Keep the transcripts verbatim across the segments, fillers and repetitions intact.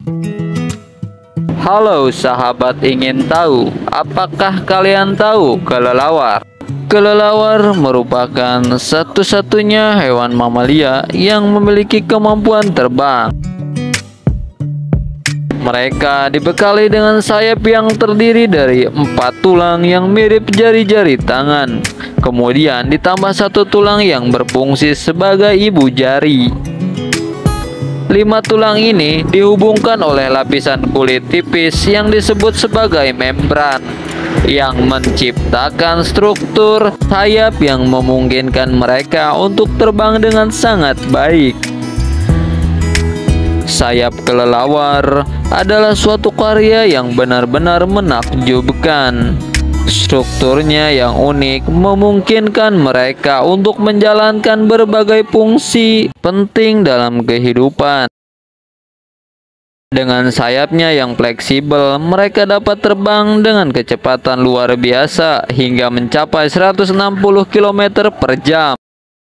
Halo sahabat ingin tahu, apakah kalian tahu kelelawar? Kelelawar merupakan satu-satunya hewan mamalia yang memiliki kemampuan terbang. Mereka dibekali dengan sayap yang terdiri dari empat tulang yang mirip jari-jari tangan. Kemudian ditambah satu tulang yang berfungsi sebagai ibu jari. Lima tulang ini dihubungkan oleh lapisan kulit tipis yang disebut sebagai membran, yang menciptakan struktur sayap yang memungkinkan mereka untuk terbang dengan sangat baik. Sayap kelelawar adalah suatu karya yang benar-benar menakjubkan. Strukturnya yang unik memungkinkan mereka untuk menjalankan berbagai fungsi penting dalam kehidupan. Dengan sayapnya yang fleksibel, mereka dapat terbang dengan kecepatan luar biasa hingga mencapai seratus enam puluh kilometer per jam.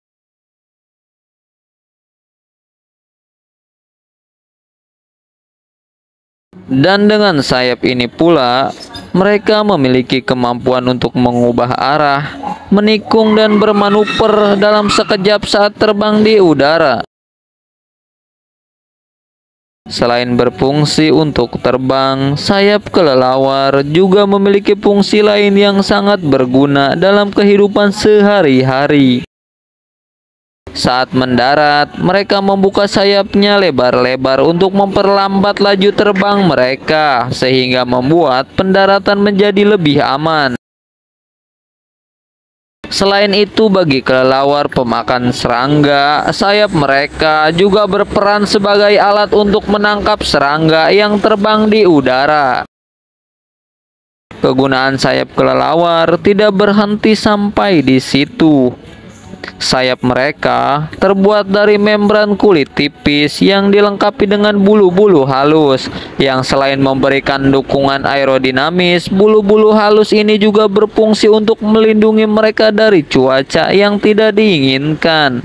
Dan dengan sayap ini pula, mereka memiliki kemampuan untuk mengubah arah, menikung dan bermanuver dalam sekejap saat terbang di udara. Selain berfungsi untuk terbang, sayap kelelawar juga memiliki fungsi lain yang sangat berguna dalam kehidupan sehari-hari. Saat mendarat, mereka membuka sayapnya lebar-lebar untuk memperlambat laju terbang mereka, sehingga membuat pendaratan menjadi lebih aman. Selain itu, bagi kelelawar pemakan serangga, sayap mereka juga berperan sebagai alat untuk menangkap serangga yang terbang di udara. Kegunaan sayap kelelawar tidak berhenti sampai di situ. Sayap mereka terbuat dari membran kulit tipis yang dilengkapi dengan bulu-bulu halus, yang selain memberikan dukungan aerodinamis, bulu-bulu halus ini juga berfungsi untuk melindungi mereka dari cuaca yang tidak diinginkan.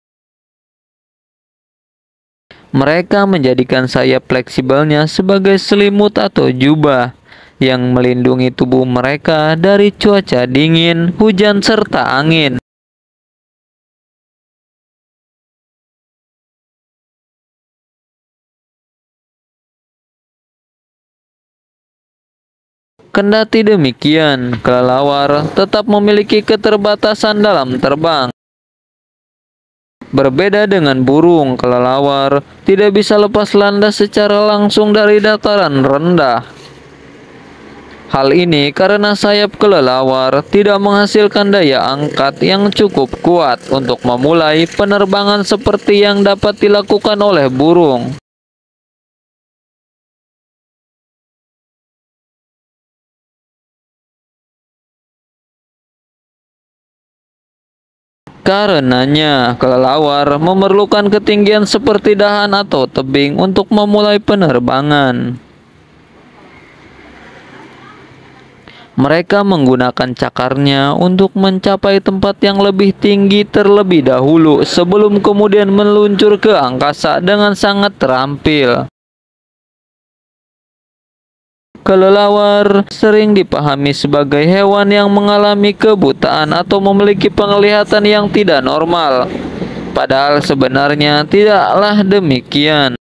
Mereka menjadikan sayap fleksibelnya sebagai selimut atau jubah yang melindungi tubuh mereka dari cuaca dingin, hujan, serta angin. Kendati demikian, kelelawar tetap memiliki keterbatasan dalam terbang. Berbeda dengan burung, kelelawar tidak bisa lepas landas secara langsung dari dataran rendah. Hal ini karena sayap kelelawar tidak menghasilkan daya angkat yang cukup kuat untuk memulai penerbangan seperti yang dapat dilakukan oleh burung. Karenanya, kelelawar memerlukan ketinggian seperti dahan atau tebing untuk memulai penerbangan. Mereka menggunakan cakarnya untuk mencapai tempat yang lebih tinggi terlebih dahulu sebelum kemudian meluncur ke angkasa dengan sangat terampil. Kelelawar sering dipahami sebagai hewan yang mengalami kebutaan atau memiliki penglihatan yang tidak normal. Padahal sebenarnya tidaklah demikian.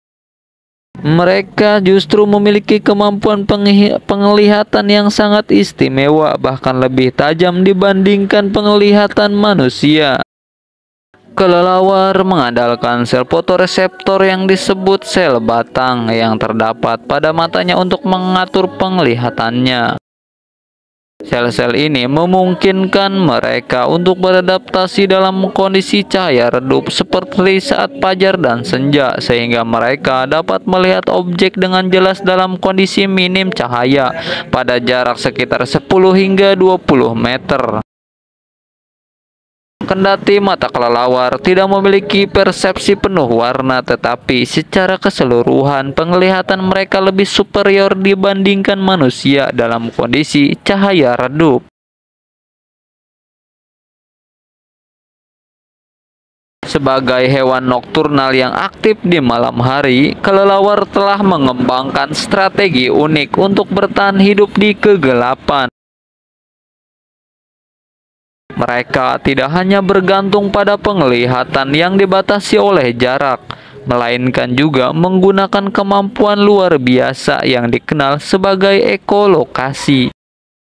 Mereka justru memiliki kemampuan penglihatan yang sangat istimewa, bahkan lebih tajam dibandingkan penglihatan manusia. Kelelawar mengandalkan sel fotoreseptor yang disebut sel batang yang terdapat pada matanya untuk mengatur penglihatannya. Sel-sel ini memungkinkan mereka untuk beradaptasi dalam kondisi cahaya redup seperti saat fajar dan senja, sehingga mereka dapat melihat objek dengan jelas dalam kondisi minim cahaya pada jarak sekitar sepuluh hingga dua puluh meter. Kendati mata kelelawar tidak memiliki persepsi penuh warna, tetapi secara keseluruhan penglihatan mereka lebih superior dibandingkan manusia dalam kondisi cahaya redup. Sebagai hewan nokturnal yang aktif di malam hari, kelelawar telah mengembangkan strategi unik untuk bertahan hidup di kegelapan. Mereka tidak hanya bergantung pada penglihatan yang dibatasi oleh jarak, melainkan juga menggunakan kemampuan luar biasa yang dikenal sebagai ekolokasi.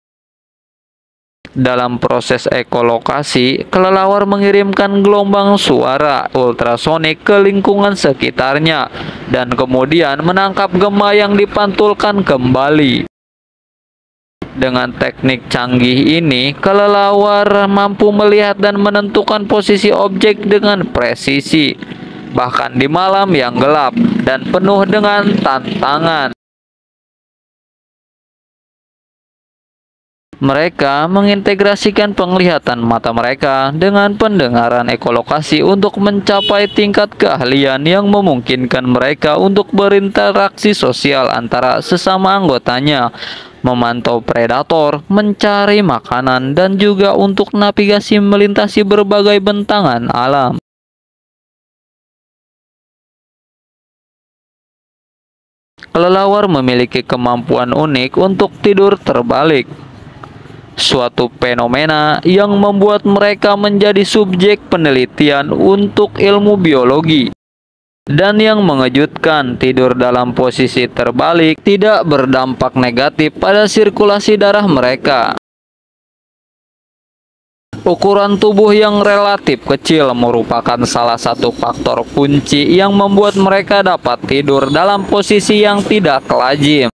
Dalam proses ekolokasi, kelelawar mengirimkan gelombang suara ultrasonik ke lingkungan sekitarnya dan kemudian menangkap gema yang dipantulkan kembali. Dengan teknik canggih ini, kelelawar mampu melihat dan menentukan posisi objek dengan presisi, bahkan di malam yang gelap dan penuh dengan tantangan. Mereka mengintegrasikan penglihatan mata mereka dengan pendengaran ekolokasi untuk mencapai tingkat keahlian yang memungkinkan mereka untuk berinteraksi sosial antara sesama anggotanya, memantau predator, mencari makanan, dan juga untuk navigasi melintasi berbagai bentangan alam. Kelelawar memiliki kemampuan unik untuk tidur terbalik, suatu fenomena yang membuat mereka menjadi subjek penelitian untuk ilmu biologi. Dan yang mengejutkan, tidur dalam posisi terbalik tidak berdampak negatif pada sirkulasi darah mereka. Ukuran tubuh yang relatif kecil merupakan salah satu faktor kunci yang membuat mereka dapat tidur dalam posisi yang tidak lazim.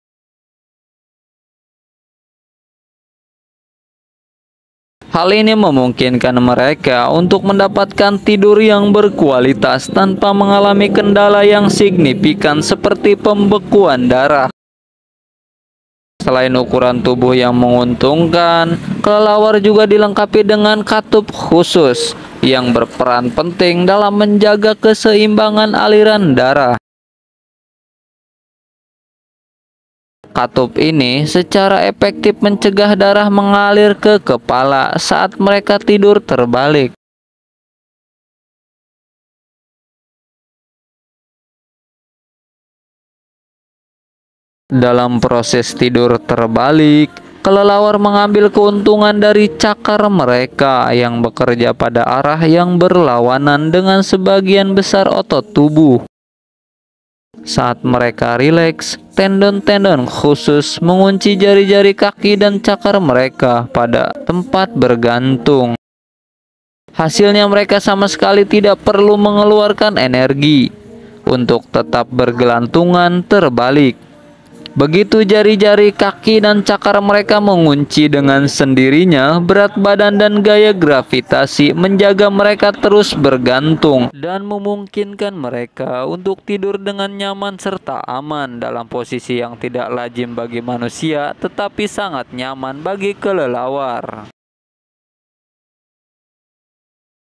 Hal ini memungkinkan mereka untuk mendapatkan tidur yang berkualitas tanpa mengalami kendala yang signifikan seperti pembekuan darah. Selain ukuran tubuh yang menguntungkan, kelelawar juga dilengkapi dengan katup khusus yang berperan penting dalam menjaga keseimbangan aliran darah. Katup ini secara efektif mencegah darah mengalir ke kepala saat mereka tidur terbalik. Dalam proses tidur terbalik, kelelawar mengambil keuntungan dari cakar mereka yang bekerja pada arah yang berlawanan dengan sebagian besar otot tubuh. Saat mereka rileks, tendon-tendon khusus mengunci jari-jari kaki dan cakar mereka pada tempat bergantung. Hasilnya mereka sama sekali tidak perlu mengeluarkan energi untuk tetap bergelantungan terbalik. Begitu jari-jari kaki dan cakar mereka mengunci dengan sendirinya, berat badan dan gaya gravitasi menjaga mereka terus bergantung dan memungkinkan mereka untuk tidur dengan nyaman serta aman dalam posisi yang tidak lazim bagi manusia, tetapi sangat nyaman bagi kelelawar.